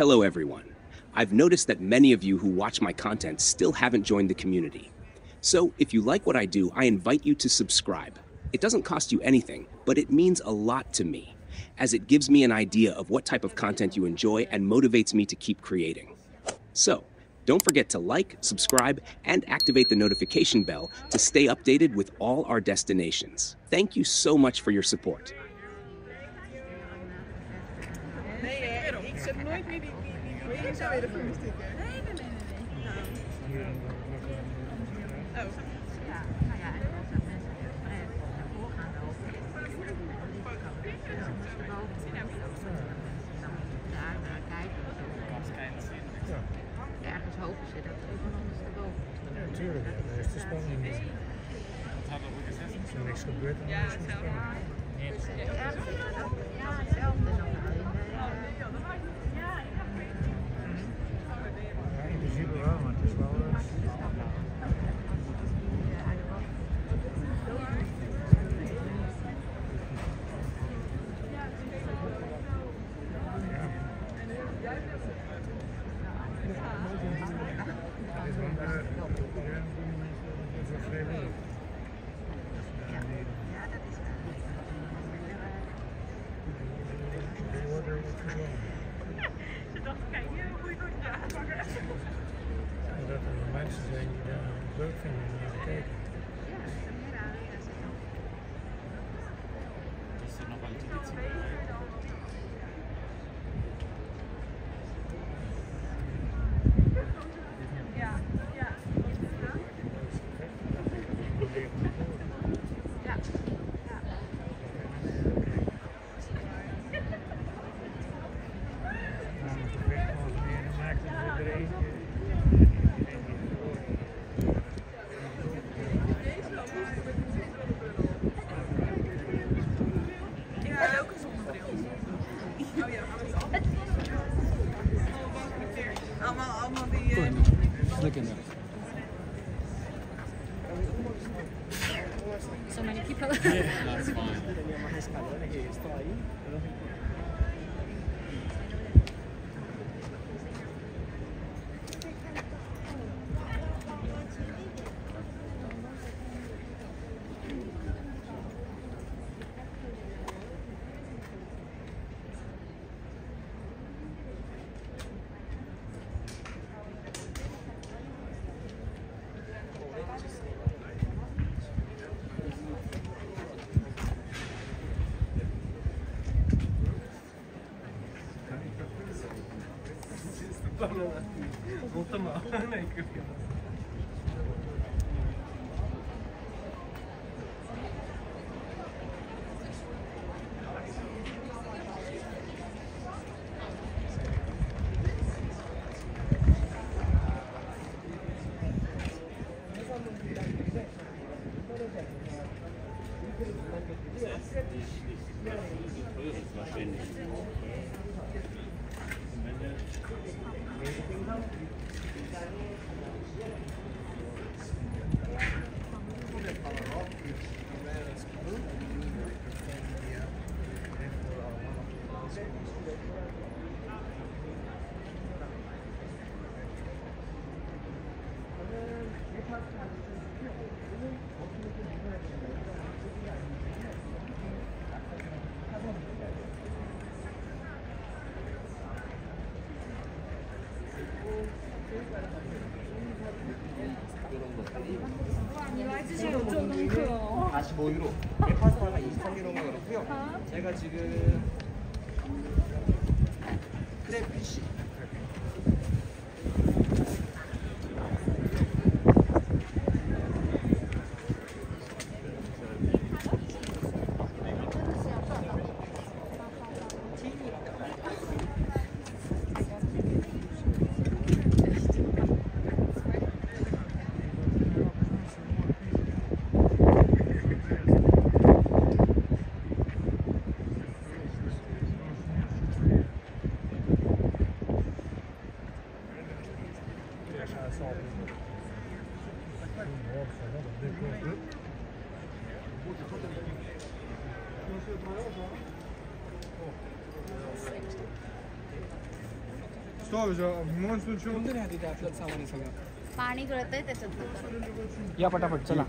Hello everyone. I've noticed that many of you who watch my content still haven't joined the community. So if you like what I do, I invite you to subscribe. It doesn't cost you anything, but it means a lot to me, as it gives me an idea of what type of content you enjoy and motivates me to keep creating. So, don't forget to like, subscribe, and activate the notification bell to stay updated with all our destinations. Thank you so much for your support. Ik zet nooit meer die zo weer de vuur stikken. Nee. Oh. Ja, nou ja, en als er mensen ervoor gaan lopen, daar naar kijken. Ergens hopen ze dat er iemand anders erboven is. Ja, natuurlijk. Dat is de spanning. Als er niks gebeurt, dan is het spanning. Ja, hetzelfde dan Ja, in principe wel, maar het is wel... Dat er mensen zijn die daar leuk vinden om naar te kijken. Is er nog wel iets? Allemaal die... Lekker. So many people. Yeah, that's fine. €45유로, 파스타가 23유로가 그렇고요. 제가 지금 크랩피쉬 पाणी गळतंय त्याच्यात. या पटापट चला.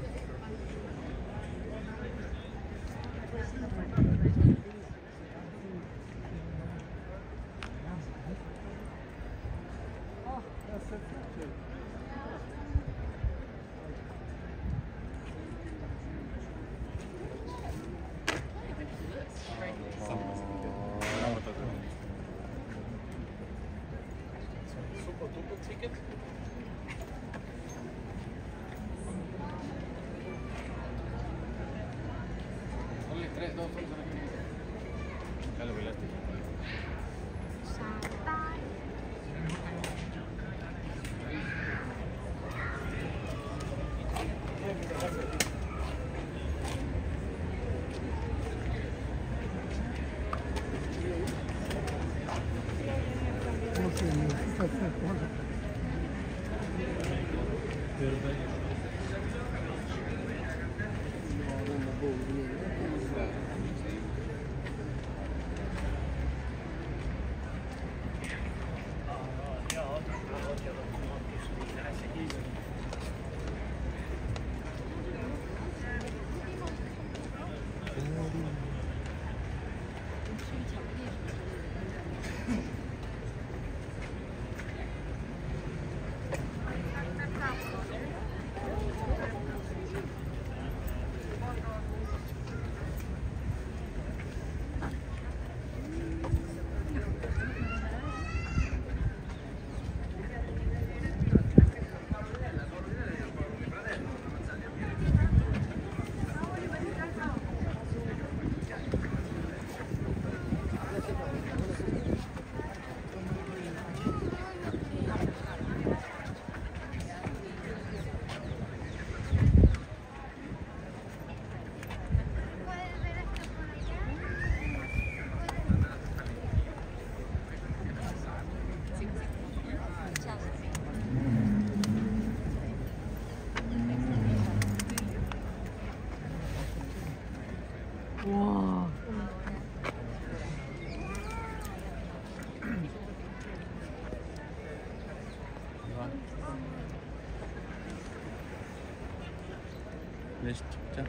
진짜.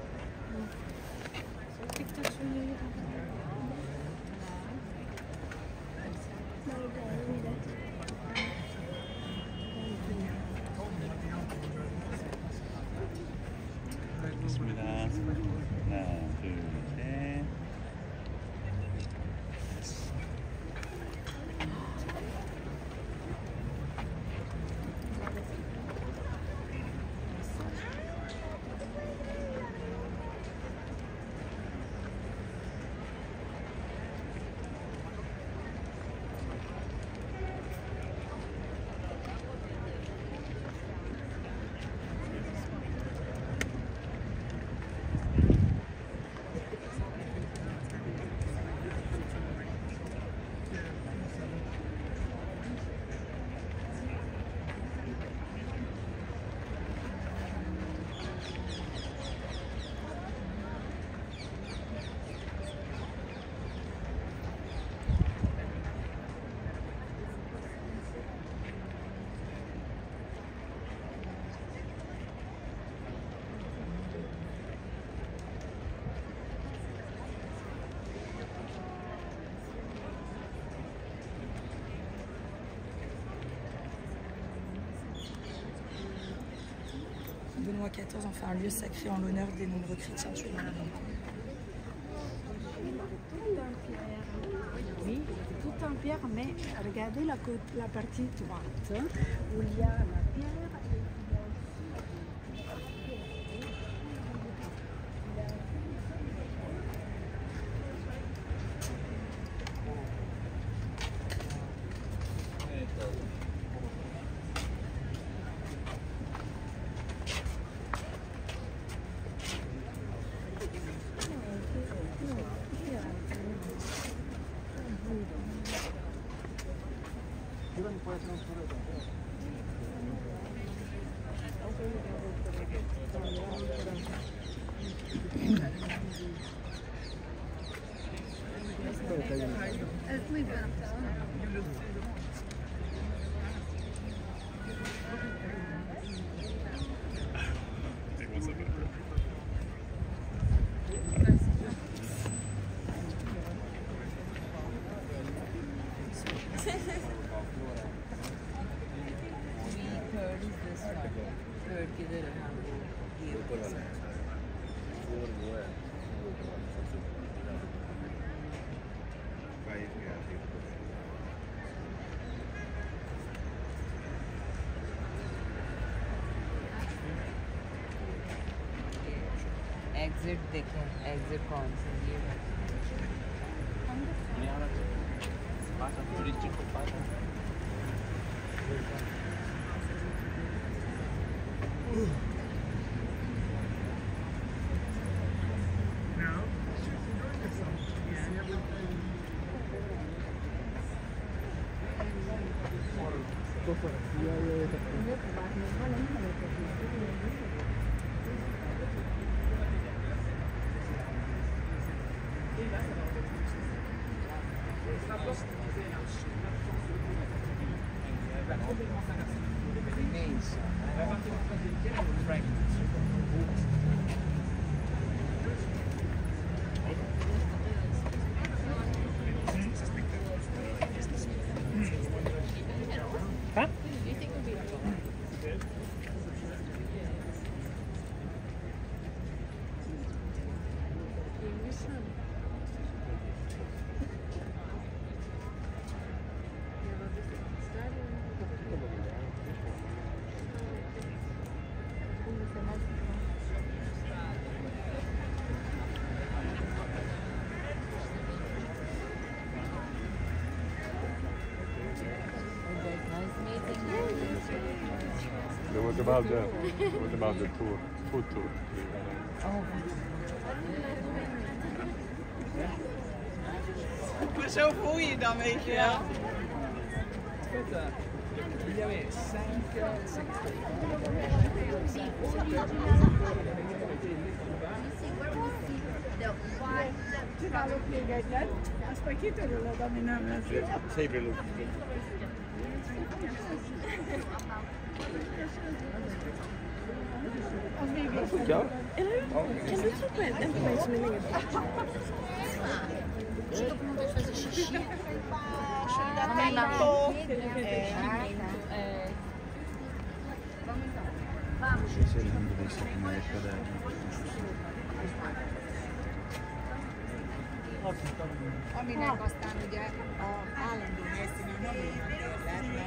좋습니다. 하나, 둘, 셋. Benoît XIV en fait un lieu sacré en l'honneur des nombreux chrétiens tués dans le monde. Oui, tout en pierre, mais regardez la partie droite où il y a la pierre. bölgeleri diyebiliriz. Exit देखें exit कौन सी ये है What about the tour? Food tour? Maar zo voel je je dan, weet je wel. Se todo mundo vai fazer xixi, aminek aztán ugye az állandó helyszínen nem lehet.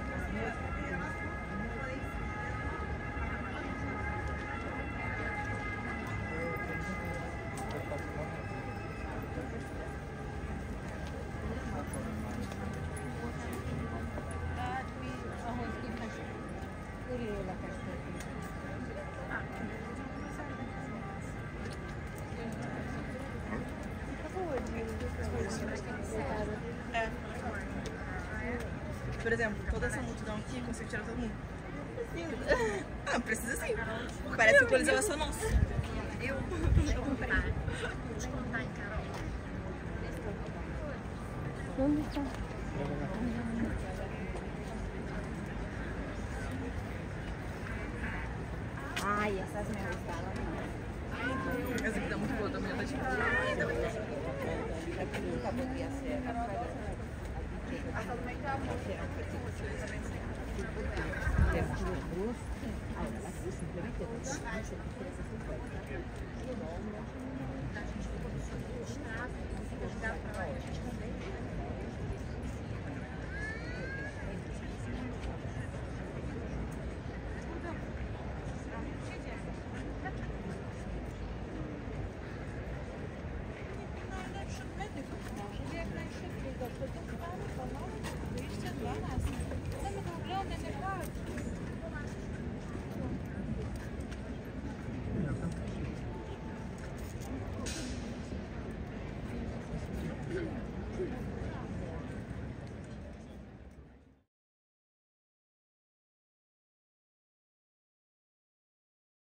Por exemplo, toda essa multidão aqui, consigo tirar todo mundo? Ah, não precisa sim. Parece que o Coliseu é só nosso. Deixa eu comprar em Carol. Onde está? Ai, essas minhas falam. Essa aqui tá muito boa também, tá tipo. É porque nunca podia ser. A gente ficou no sul do estado, a gente foi ajudar para lá, a gente não veio.